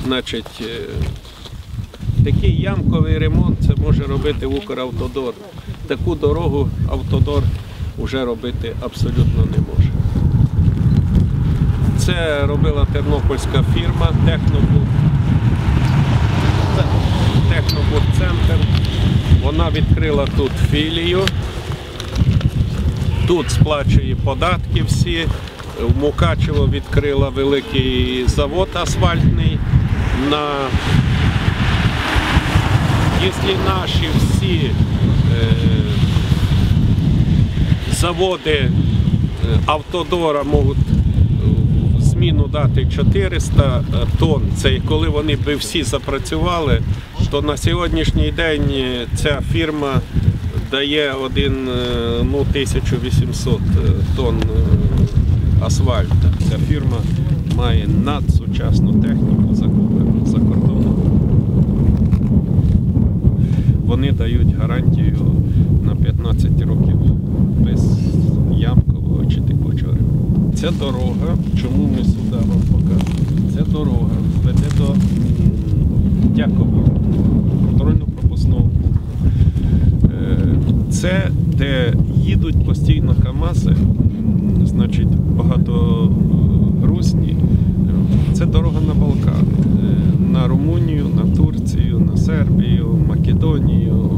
Значить, такий ямковий ремонт це може робити Укравтодор. Таку дорогу Автодор вже робити абсолютно не може. Це робила тернопільська фірма Технобудцентр. Вона відкрила тут філію. Тут сплачує податки всі. В Мукачево відкрила великий завод асфальтний. Якщо наші всі заводи Автодора можуть в зміну дати 400 тонн, це коли вони б всі запрацювали, то на сьогоднішній день ця фірма дає 1800 тонн асфальту. Ця фірма має надсучасну техніку, закуплену за кордоном. Вони дають гарантію на 15 років без ямкового чи текучого ремонту. Ця дорога, чому ми сюди вам показуємо, ця дорога веде до Дякового, контрольно-пропускного пункту. Це де їдуть постійно КАМАЗи, значить багатогрузні. Це дорога на Балкани, на Румунію, на Турцію, на Сербію, Македонію,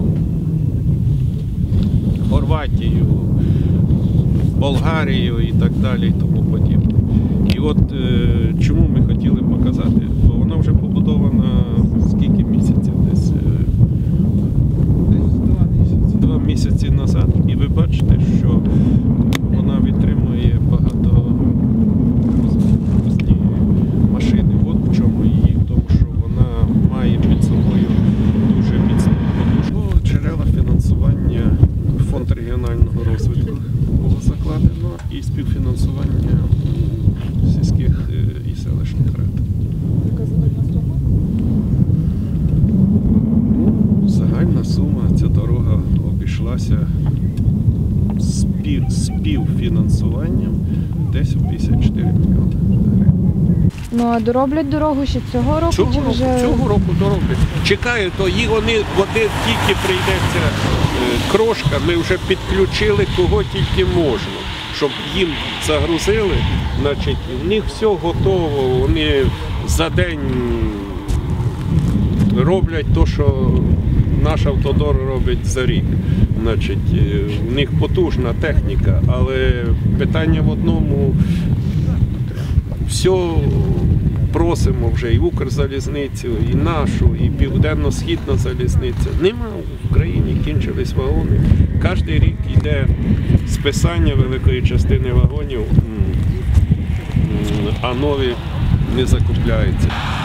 Хорватію, Болгарію і так далі і тому подібне. І от чому ми хотіли показати, бо вона вже побудована скільки місяців? Десь 2 місяці назад. І ви бачите, що вона витримує багатогрузні машини. От в чому її, в тому, що вона має під собою дуже міцну подушку. Джерела фінансування Фонд регіонального розвитку було закладено і співфінансування сільських і селищних рад. Яка загальна сума? Загальна сума, ця дорога обійшлася співфінансуванням десь у 54 мільйони гривень. Ну а дороблять дорогу ще цього року? Цього Вже... року дороблять. Чекаю, то вони тільки прийдеться крошка, ми вже підключили кого тільки можна, щоб їм загрузили, значить, в них все готово, вони за день роблять те, що наш Автодор робить за рік. Значить, в них потужна техніка, але питання в одному, все просимо вже і Укрзалізницю, і нашу, і Південно-Східна залізниця. Нема в країні, кінчились вагони. Кожен рік йде списання великої частини вагонів, а нові не закупляються.